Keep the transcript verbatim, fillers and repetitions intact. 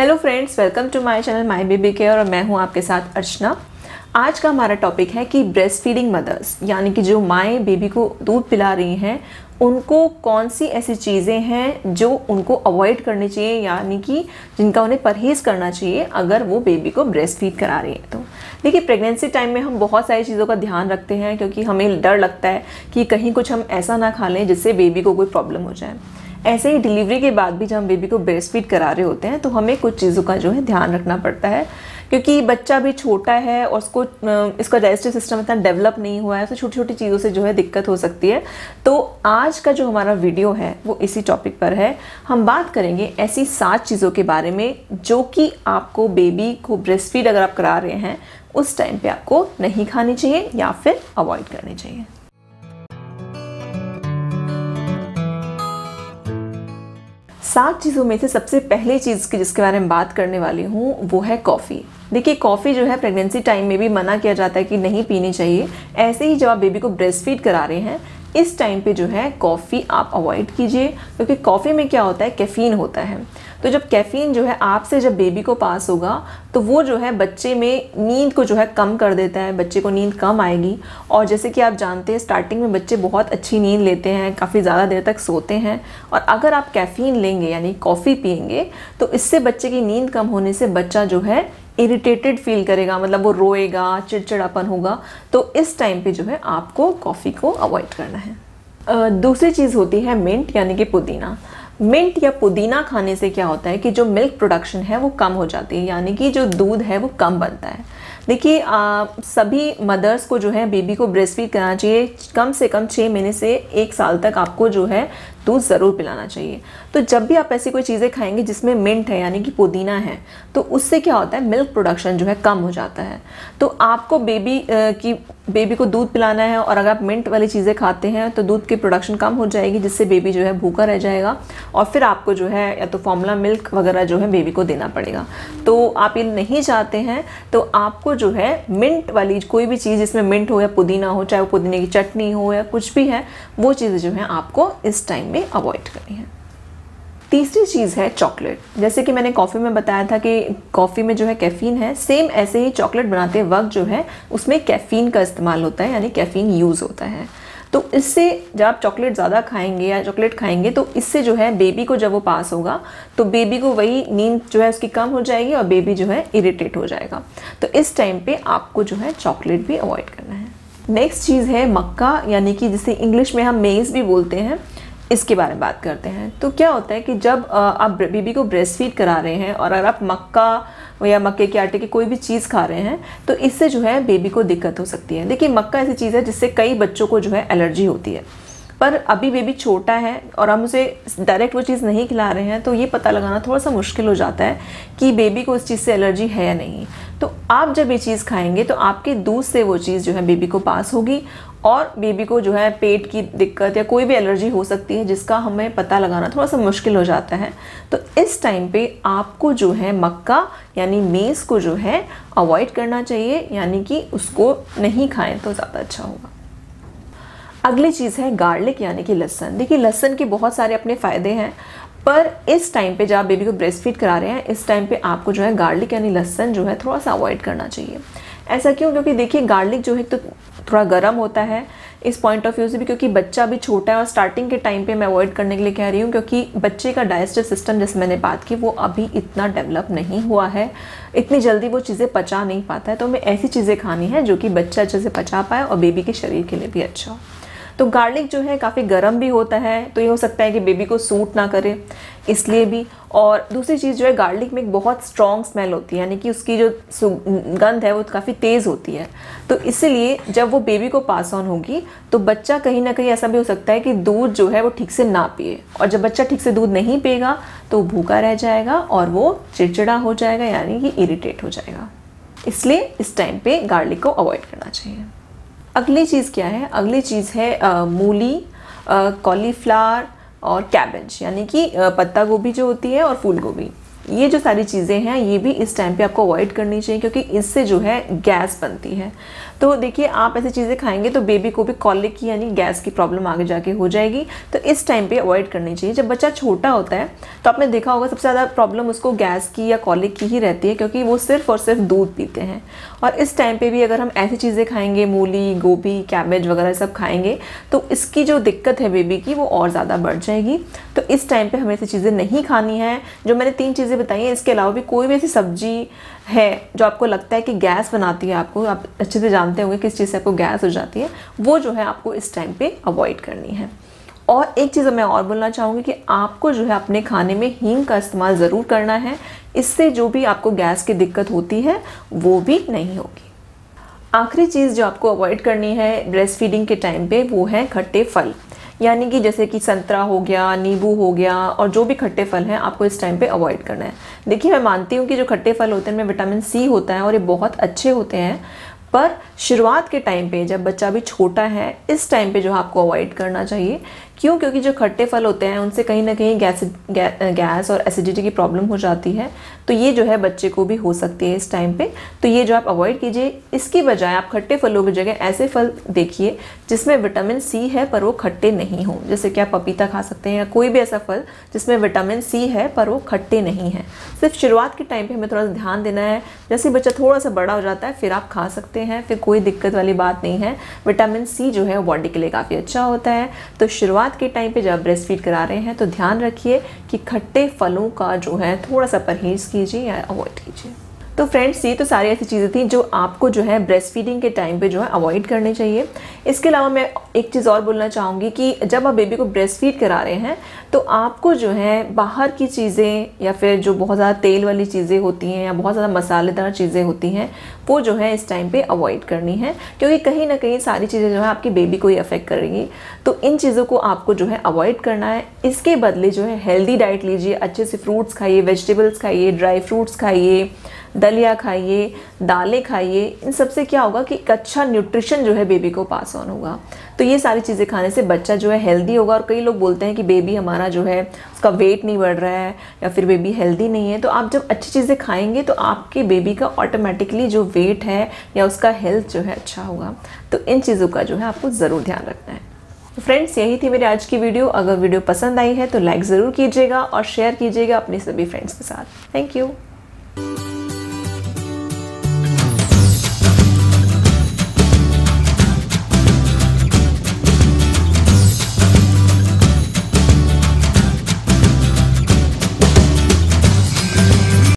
Hello friends, welcome to my channel my baby care और मैं हूं आपके साथ अर्चना। आज का हमारा टॉपिक है कि ब्रेस्ट फीडिंग मदर्स यानी कि जो माएँ बेबी को दूध पिला रही हैं उनको कौन सी ऐसी चीज़ें हैं जो उनको अवॉइड करनी चाहिए, यानी कि जिनका उन्हें परहेज़ करना चाहिए अगर वो बेबी को ब्रेस्ट फीड करा रही है। तो देखिए, प्रेगनेंसी टाइम में हम बहुत सारी चीज़ों का ध्यान रखते हैं क्योंकि हमें डर लगता है कि कहीं कुछ हम ऐसा ना खा लें जिससे बेबी को कोई प्रॉब्लम हो जाए। ऐसे ही डिलीवरी के बाद भी जब हम बेबी को ब्रेस्ट फीड करा रहे होते हैं तो हमें कुछ चीज़ों का जो है ध्यान रखना पड़ता है, क्योंकि बच्चा भी छोटा है और उसको इसका डाइजेस्टिव सिस्टम इतना डेवलप नहीं हुआ है, तो छोटी छोटी चीज़ों से जो है दिक्कत हो सकती है। तो आज का जो हमारा वीडियो है वो इसी टॉपिक पर है। हम बात करेंगे ऐसी सात चीज़ों के बारे में जो कि आपको बेबी को ब्रेस्ट फीड अगर आप करा रहे हैं उस टाइम पे आपको नहीं खानी चाहिए या फिर अवॉइड करनी चाहिए। सात चीज़ों में से सबसे पहली चीज़ की जिसके बारे में बात करने वाली हूँ वो है कॉफ़ी। देखिए, कॉफ़ी जो है प्रेगनेंसी टाइम में भी मना किया जाता है कि नहीं पीनी चाहिए। ऐसे ही जब आप बेबी को ब्रेस्ट फीड करा रहे हैं इस टाइम पे जो है कॉफ़ी आप अवॉइड कीजिए, क्योंकि कॉफ़ी में क्या होता है, कैफ़ीन होता है। तो जब कैफ़ीन जो है आपसे जब बेबी को पास होगा तो वो जो है बच्चे में नींद को जो है कम कर देता है, बच्चे को नींद कम आएगी। और जैसे कि आप जानते हैं स्टार्टिंग में बच्चे बहुत अच्छी नींद लेते हैं, काफ़ी ज़्यादा देर तक सोते हैं, और अगर आप कैफ़ीन लेंगे यानी कॉफ़ी पिएंगे तो इससे बच्चे की नींद कम होने से बच्चा जो है इरिटेटेड फील करेगा, मतलब वो रोएगा, चिड़चिड़ापन होगा। तो इस टाइम पे जो है आपको कॉफ़ी को अवॉइड करना है। दूसरी चीज़ होती है मिंट यानी कि पुदीना। मिंट या पुदीना खाने से क्या होता है कि जो मिल्क प्रोडक्शन है वो कम हो जाती है, यानी कि जो दूध है वो कम बनता है। देखिए, सभी मदर्स को जो है बेबी को ब्रेस्ट फीड कराना चाहिए। कम से कम छः महीने से एक साल तक आपको जो है दूध ज़रूर पिलाना चाहिए। तो जब भी आप ऐसी कोई चीज़ें खाएंगे जिसमें मिंट है यानी कि पुदीना है तो उससे क्या होता है, मिल्क प्रोडक्शन जो है कम हो जाता है। तो आपको बेबी की बेबी को दूध पिलाना है और अगर आप मिंट वाली चीज़ें खाते हैं तो दूध की प्रोडक्शन कम हो जाएगी, जिससे बेबी जो है भूखा रह जाएगा और फिर आपको जो है या तो फॉर्मूला मिल्क वगैरह जो है बेबी को देना पड़ेगा। तो आप ये नहीं चाहते हैं, तो आपको जो है मिंट वाली कोई भी चीज़ जिसमें मिंट हो या पुदीना हो, चाहे वो पुदीने की चटनी हो या कुछ भी है, वो चीज़ें जो है आपको इस टाइम में अवॉइड करनी है। तीसरी चीज़ है चॉकलेट। जैसे कि मैंने कॉफ़ी में बताया था कि कॉफ़ी में जो है कैफ़ीन है, सेम ऐसे ही चॉकलेट बनाते वक्त जो है उसमें कैफ़ीन का इस्तेमाल होता है, यानी कैफ़ीन यूज़ होता है। तो इससे जब आप चॉकलेट ज़्यादा खाएंगे या चॉकलेट खाएंगे तो इससे जो है बेबी को जब वो पास होगा तो बेबी को वही नींद जो है उसकी कम हो जाएगी और बेबी जो है इरिटेट हो जाएगा। तो इस टाइम पे आपको जो है चॉकलेट भी अवॉइड करना है। नेक्स्ट चीज़ है मक्का, यानी कि जिसे इंग्लिश में हम मेज़ भी बोलते हैं। इसके बारे में बात करते हैं। तो क्या होता है कि जब आप बेबी को ब्रेस्ट फीड करा रहे हैं और अगर आप मक्का या मक्के के आटे की कोई भी चीज़ खा रहे हैं तो इससे जो है बेबी को दिक्कत हो सकती है। देखिए, मक्का ऐसी चीज़ है जिससे कई बच्चों को जो है एलर्जी होती है, पर अभी बेबी छोटा है और हम उसे डायरेक्ट वो चीज़ नहीं खिला रहे हैं तो ये पता लगाना थोड़ा सा मुश्किल हो जाता है कि बेबी को उस चीज़ से एलर्जी है या नहीं। तो आप जब ये चीज़ खाएंगे तो आपके दूध से वो चीज़ जो है बेबी को पास होगी और बेबी को जो है पेट की दिक्कत या कोई भी एलर्जी हो सकती है जिसका हमें पता लगाना थोड़ा सा मुश्किल हो जाता है। तो इस टाइम पे आपको जो है मक्का यानी मेज़ को जो है अवॉइड करना चाहिए, यानी कि उसको नहीं खाएं तो ज़्यादा अच्छा होगा। अगली चीज़ है गार्लिक यानी कि लहसुन। देखिए, लहसुन के बहुत सारे अपने फ़ायदे हैं, पर इस टाइम पे जब आप बेबी को ब्रेस्ट फीड करा रहे हैं इस टाइम पे आपको जो है गार्लिक यानी लहसुन जो है थोड़ा सा अवॉइड करना चाहिए। ऐसा क्यों? क्योंकि देखिए, गार्लिक जो है तो थोड़ा गर्म होता है इस पॉइंट ऑफ व्यू से भी, क्योंकि बच्चा भी छोटा है और स्टार्टिंग के टाइम पे मैं अवॉइड करने के लिए कह रही हूँ क्योंकि बच्चे का डाइजेस्टिव सिस्टम, जैसे मैंने बात की, वो अभी इतना डेवलप नहीं हुआ है, इतनी जल्दी वो चीज़ें पचा नहीं पाता है। तो हमें ऐसी चीज़ें खानी है जो कि बच्चा अच्छे से पचा पाए और बेबी के शरीर के लिए भी अच्छा हो। तो गार्लिक जो है काफ़ी गर्म भी होता है, तो ये हो सकता है कि बेबी को सूट ना करे, इसलिए भी। और दूसरी चीज़ जो है, गार्लिक में एक बहुत स्ट्रॉन्ग स्मेल होती है, यानी कि उसकी जो सुगंध है वो काफ़ी तेज़ होती है। तो इसीलिए जब वो बेबी को पास ऑन होगी तो बच्चा कहीं ना कहीं ऐसा भी हो सकता है कि दूध जो है वो ठीक से ना पिए, और जब बच्चा ठीक से दूध नहीं पिएगा तो भूखा रह जाएगा और वो चिड़चिड़ा हो जाएगा, यानी कि इरिटेट हो जाएगा। इसलिए इस टाइम पे गार्लिक को अवॉइड करना चाहिए। अगली चीज़ क्या है? अगली चीज़ है मूली, कॉलीफ्लावर और कैबेज, यानी कि पत्ता गोभी जो होती है और फूल गोभी। ये जो सारी चीज़ें हैं ये भी इस टाइम पे आपको अवॉइड करनी चाहिए, क्योंकि इससे जो है गैस बनती है। तो देखिए आप ऐसी चीज़ें खाएंगे तो बेबी को भी कॉलिक की यानी गैस की प्रॉब्लम आगे जाके हो जाएगी, तो इस टाइम पे अवॉइड करनी चाहिए। जब बच्चा छोटा होता है तो आपने देखा होगा सबसे ज़्यादा प्रॉब्लम उसको गैस की या कॉलिक की ही रहती है, क्योंकि वो सिर्फ और सिर्फ दूध पीते हैं। और इस टाइम पे भी अगर हम ऐसी चीज़ें खाएंगे, मूली, गोभी, कैबेज वगैरह सब खाएंगे, तो इसकी जो दिक्कत है बेबी की वो और ज़्यादा बढ़ जाएगी। तो इस टाइम पे हमें ऐसी चीज़ें नहीं खानी है। जो मैंने तीन चीज़ें बताई हैं, इसके अलावा भी कोई भी ऐसी सब्जी है जो आपको लगता है कि गैस बनाती है, आपको आप अच्छे से जानते होंगे किस चीज़ से आपको गैस हो जाती है, वो जो है आपको इस टाइम पे अवॉइड करनी है। और एक चीज़ मैं और बोलना चाहूँगी कि आपको जो है अपने खाने में हींग का इस्तेमाल ज़रूर करना है। इससे जो भी आपको गैस की दिक्कत होती है वो भी नहीं होगी। आखिरी चीज़ जो आपको अवॉइड करनी है ब्रेस्ट फीडिंग के टाइम पे वो है खट्टे फल, यानी कि जैसे कि संतरा हो गया, नींबू हो गया, और जो भी खट्टे फल हैं आपको इस टाइम पे अवॉइड करना है। देखिए मैं मानती हूँ कि जो खट्टे फल होते हैं उनमें विटामिन सी होता है और ये बहुत अच्छे होते हैं, पर शुरुआत के टाइम पे जब बच्चा भी छोटा है इस टाइम पे जो आपको अवॉइड करना चाहिए। क्यों? क्योंकि जो खट्टे फल होते हैं उनसे कहीं ना कहीं गैस गै, गैस और एसिडिटी की प्रॉब्लम हो जाती है, तो ये जो है बच्चे को भी हो सकती है इस टाइम पे। तो ये जो आप अवॉइड कीजिए, इसकी बजाय आप खट्टे फलों की जगह ऐसे फल देखिए जिसमें विटामिन सी है पर वो खट्टे नहीं हो। जैसे कि आप पपीता खा सकते हैं या कोई भी ऐसा फल जिसमें विटामिन सी है पर वो खट्टे नहीं है। सिर्फ शुरुआत के टाइम पर हमें थोड़ा सा ध्यान देना है। जैसे बच्चा थोड़ा सा बड़ा हो जाता है फिर आप खा सकते हैं, फिर कोई दिक्कत वाली बात नहीं है। विटामिन सी जो है वो बॉडी के लिए काफ़ी अच्छा होता है। तो शुरुआत के टाइम पे जब ब्रेस्ट फीड करा रहे हैं तो ध्यान रखिए कि खट्टे फलों का जो है थोड़ा सा परहेज कीजिए या अवॉइड कीजिए। तो फ्रेंड्स ये तो सारी ऐसी चीज़ें थी जो आपको जो है ब्रेस्ट फीडिंग के टाइम पे जो है अवॉइड करनी चाहिए। इसके अलावा मैं एक चीज़ और बोलना चाहूँगी कि जब आप बेबी को ब्रेस्ट फीड करा रहे हैं तो आपको जो है बाहर की चीज़ें या फिर जो बहुत ज़्यादा तेल वाली चीज़ें होती हैं या बहुत ज़्यादा मसालेदार चीज़ें होती हैं वो जो है इस टाइम पे अवॉइड करनी है, क्योंकि कहीं ना कहीं सारी चीज़ें जो है आपकी बेबी को ही अफेक्ट करेंगी। तो इन चीज़ों को आपको जो है अवॉइड करना है। इसके बदले जो है हेल्दी डाइट लीजिए, अच्छे से फ्रूट्स खाइए, वेजिटेबल्स खाइए, ड्राई फ्रूट्स खाइए, दलिया खाइए, दालें खाइए। इन सबसे क्या होगा कि एक अच्छा न्यूट्रिशन जो है बेबी को पास ऑन होगा। तो ये सारी चीज़ें खाने से बच्चा जो है हेल्दी होगा। और कई लोग बोलते हैं कि बेबी हमारा जो है उसका वेट नहीं बढ़ रहा है या फिर बेबी हेल्दी नहीं है। तो आप जब अच्छी चीज़ें खाएंगे तो आपके बेबी का ऑटोमेटिकली जो वेट है या उसका हेल्थ जो है अच्छा होगा। तो इन चीज़ों का जो है आपको ज़रूर ध्यान रखना है। तो फ्रेंड्स यही थी मेरी आज की वीडियो। अगर वीडियो पसंद आई है तो लाइक ज़रूर कीजिएगा और शेयर कीजिएगा अपने सभी फ्रेंड्स के साथ। Thank you.